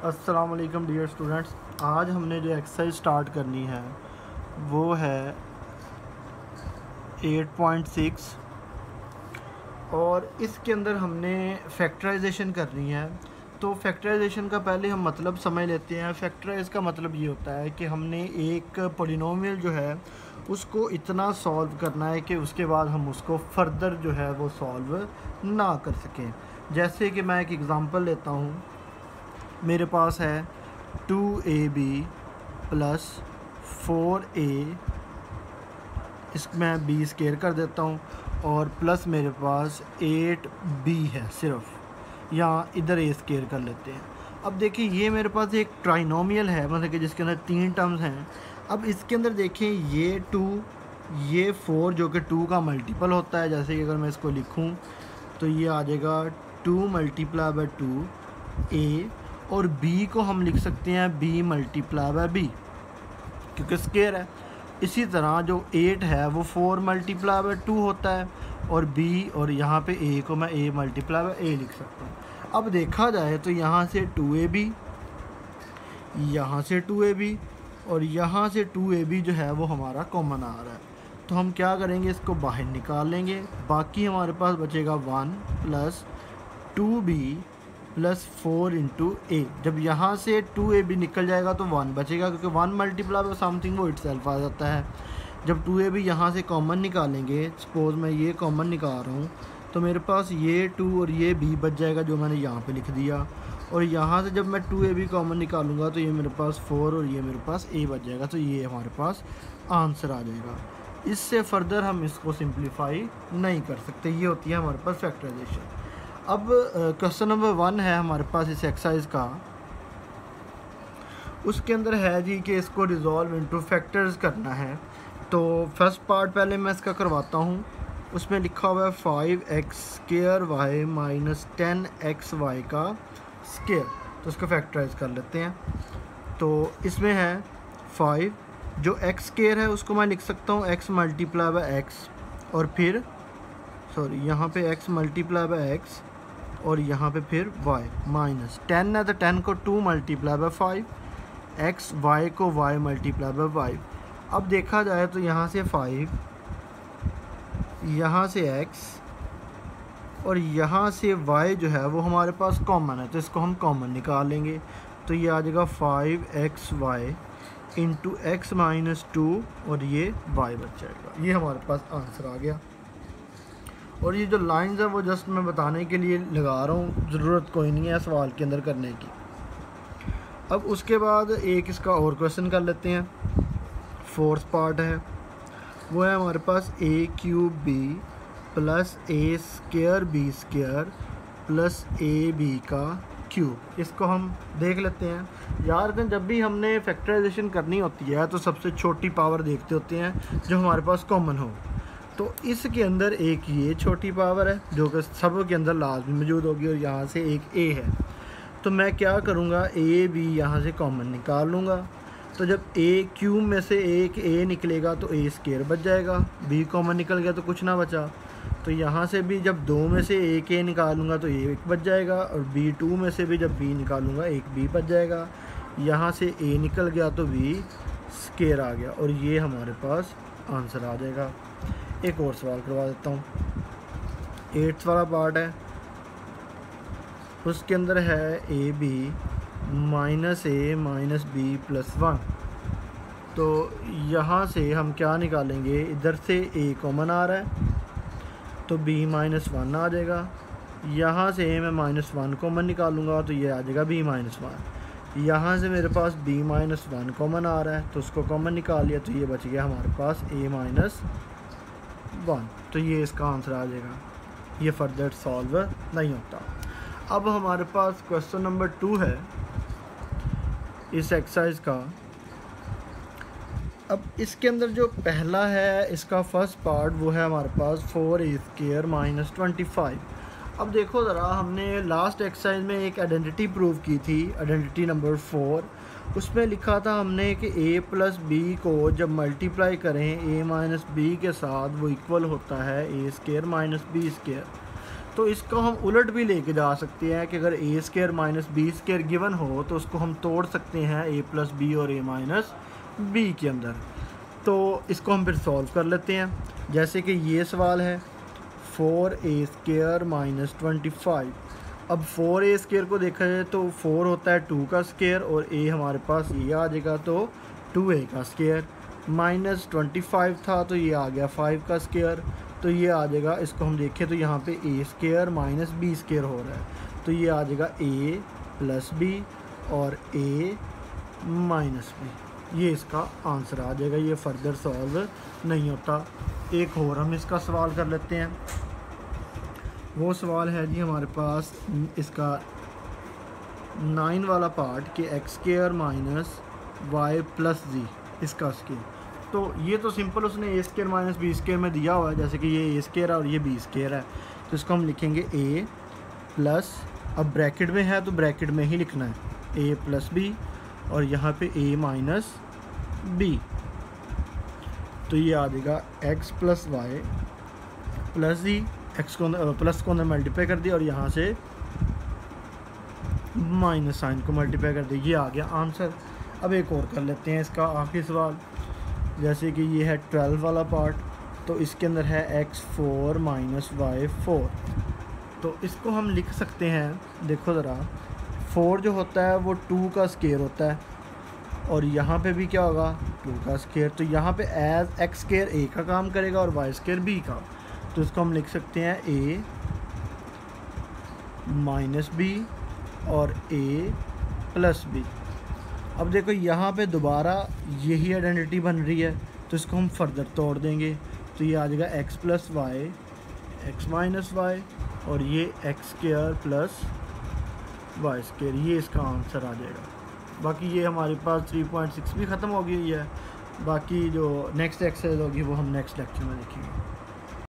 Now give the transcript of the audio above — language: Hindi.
अस्सलाम वालेकुम डियर स्टूडेंट्स। आज हमने जो एक्सरसाइज स्टार्ट करनी है वो है 8.6 और इसके अंदर हमने फैक्टराइजेशन करनी है। तो फैक्टराइजेशन का पहले हम मतलब समझ लेते हैं। फैक्टराइज का मतलब ये होता है कि हमने एक पॉलिनोमियल जो है उसको इतना सॉल्व करना है कि उसके बाद हम उसको फर्दर जो है वो सॉल्व ना कर सकें। जैसे कि मैं एक एग्ज़ाम्पल लेता हूँ। मेरे पास है 2ab प्लस 4a, इसको मैं b स्केयर कर देता हूँ, और प्लस मेरे पास 8b है सिर्फ, यहाँ इधर a स्केयर कर लेते हैं। अब देखिए ये मेरे पास एक ट्राइनोमियल है, मतलब कि जिसके अंदर 3 टर्म्स हैं। अब इसके अंदर देखें ये 2 ये 4 जो कि 2 का मल्टीपल होता है। जैसे कि अगर मैं इसको लिखूँ तो ये आ जाएगा 2 मल्टीप्लाई बाई 2a, और b को हम लिख सकते हैं b मल्टीप्लाई बाई b क्योंकि स्केयर है। इसी तरह जो 8 है वो 4 मल्टीप्लाई बाई 2 होता है, और b और यहाँ पे a को मैं a मल्टीप्लाई बाई a लिख सकता हूँ। अब देखा जाए तो यहाँ से 2ab, यहाँ से 2ab और यहाँ से 2ab जो है वो हमारा कॉमन आ रहा है। तो हम क्या करेंगे, इसको बाहर निकाल लेंगे। बाकी हमारे पास बचेगा 1 प्लस 2b प्लस 4 इंटू ए। जब यहाँ से 2ab निकल जाएगा तो 1 बचेगा, क्योंकि 1 मल्टीप्लाई बाई समथिंग वो इटसेल्फ आ जाता है। जब 2ab यहाँ से कॉमन निकालेंगे, सपोज़ मैं ये कॉमन निकाल रहा हूँ, तो मेरे पास ये 2 और ये b बच जाएगा जो मैंने यहाँ पे लिख दिया। और यहाँ से जब मैं 2ab कॉमन निकालूंगा तो ये मेरे पास 4 और ये मेरे पास a बच जाएगा। तो ये हमारे पास आंसर आ जाएगा। इससे फर्दर हम इसको सिंप्लीफाई नहीं कर सकते। ये होती है हमारे पास फैक्टराइजेशन। अब क्वेश्चन नंबर 1 है हमारे पास इस एक्सरसाइज का। उसके अंदर है जी कि इसको रिजॉल्व इनटू फैक्टर्स करना है। तो फर्स्ट पार्ट पहले मैं इसका करवाता हूँ। उसमें लिखा हुआ है 5x square y minus 10xy का स्क्वायर। तो इसको फैक्टराइज कर लेते हैं। तो इसमें है 5, जो x स्क्वायर है उसको मैं लिख सकता हूँ x मल्टीप्लाई बाई x, और फिर यहाँ पे x मल्टीप्लाई बाई x, और यहाँ पे फिर y माइनस 10 है तो 10 को 2 मल्टीप्लाई बाई 5, x y को y मल्टीप्लाई बाई 5। अब देखा जाए तो यहाँ से 5, यहाँ से x और यहाँ से y जो है वो हमारे पास कॉमन है, तो इसको हम कॉमन निकाल लेंगे। तो ये आ जाएगा 5xy इंटू एक्स माइनस 2, और ये y बच जाएगा। ये हमारे पास आंसर आ गया। और ये जो लाइंस है वो जस्ट मैं बताने के लिए लगा रहा हूँ, ज़रूरत कोई नहीं है सवाल के अंदर करने की। अब उसके बाद एक इसका और क्वेश्चन कर लेते हैं। फोर्थ पार्ट है, वो है हमारे पास a³ b plus a square b square plus ab का क्यूब। इसको हम देख लेते हैं। यार जब भी हमने फैक्टराइजेशन करनी होती है तो सबसे छोटी पावर देखते होते हैं जो हमारे पास कॉमन हो। तो इसके अंदर एक ये छोटी पावर है जो कि सब के अंदर लाजमी मौजूद होगी, और यहाँ से एक a है। तो मैं क्या करूँगा, a b यहाँ से कॉमन निकाल लूँगा। तो जब a क्यूब में से एक a निकलेगा तो a स्क्वायर बच जाएगा, b कॉमन निकल गया तो कुछ ना बचा। तो यहाँ से भी जब 2 में से एक a निकालूँगा तो एक बच जाएगा, और b2 में से भी जब b निकालूँगा एक b बच जाएगा। यहाँ से a निकल गया तो b स्क्वायर आ गया, और ये हमारे पास आंसर आ जाएगा। एक और सवाल करवा देता हूँ। 8th वाला पार्ट है, उसके अंदर है ab minus a minus b plus 1। तो यहाँ से हम क्या निकालेंगे, इधर से a कॉमन आ रहा है तो b माइनस 1 आ जाएगा। यहाँ से मैं माइनस 1 कॉमन निकालूंगा तो ये आ जाएगा b माइनस 1। यहाँ से मेरे पास b माइनस 1 कॉमन आ रहा है तो उसको कॉमन निकाल लिया, तो ये बच गया हमारे पास a माइनस 1। तो ये इसका आंसर आ जाएगा। ये फर्दर सॉल्व नहीं होता। अब हमारे पास क्वेश्चन नंबर 2 है इस एक्सरसाइज का। अब इसके अंदर जो पहला है इसका फर्स्ट पार्ट वो है हमारे पास 4a स्क्वायर माइनस 25। अब देखो ज़रा, हमने लास्ट एक्सरसाइज में एक आइडेंटिटी प्रूव की थी, आइडेंटिटी नंबर 4। उसमें लिखा था हमने कि a प्लस b को जब मल्टीप्लाई करें a माइनस b के साथ वो इक्वल होता है a square minus b square. तो इसको हम उलट भी लेके जा सकते हैं कि अगर A square minus B square given हो तो उसको हम तोड़ सकते हैं ए प्लस बी और ए माइनस बी के अंदर। तो इसको हम फिर सॉल्व कर लेते हैं। जैसे कि ये सवाल है 4a स्केयर माइनस 25। अब 4a स्केयर को देखा जाए तो 4 होता है 2 का स्केयर और a हमारे पास ये आ जाएगा तो 2a का स्केयर, माइनस 25 था तो ये आ गया 5 का स्केयर, तो ये आ जाएगा। इसको हम देखें तो यहाँ पे a square minus b square हो रहा है, तो ये आ जाएगा a प्लस b और a माइनस b। ये इसका आंसर आ जाएगा, ये फर्दर सॉल्व नहीं होता। एक और हम इसका सवाल कर लेते हैं। वो सवाल है जी हमारे पास इसका 9 वाला पार्ट कि X square minus Y plus Z इसका स्केयर। तो ये तो सिंपल उसने A square minus B square में दिया हुआ है, जैसे कि ये ए स्केयर है और ये बी स्केयर है, तो इसको हम लिखेंगे ए प्लस, अब ब्रैकेट में है तो ब्रैकेट में ही लिखना है, ए प्लस बी और यहाँ पे ए माइनस बी। तो ये आ जाएगा X plus Y plus Z, X को प्लस को अंदर मल्टीप्लाई कर दिया और यहाँ से माइनस साइन को मल्टीप्लाई कर दिया, ये आ गया आंसर। अब एक और कर लेते हैं इसका आखिरी सवाल। जैसे कि ये है 12 वाला पार्ट, तो इसके अंदर है x4 माइनस वाई 4। तो इसको हम लिख सकते हैं, देखो ज़रा 4 जो होता है वो 2 का स्केयर होता है और यहाँ पे भी क्या होगा 2 का स्केयर, तो यहाँ पे एज एक्स स्केयर ए का काम करेगा और वाई स्केयर बी का। तो इसको हम लिख सकते हैं ए माइनस बी और ए प्लस बी। अब देखो यहाँ पे दोबारा यही आइडेंटिटी बन रही है, तो इसको हम फर्दर तोड़ देंगे, तो ये आ जाएगा X plus Y X minus Y और ये X square plus Y square, ये इसका आंसर आ जाएगा। बाकी ये हमारे पास 3.6 भी ख़त्म हो गई है। बाकी जो नेक्स्ट एक्सरसाइज होगी वो हम नेक्स्ट लेक्चर में देखेंगे।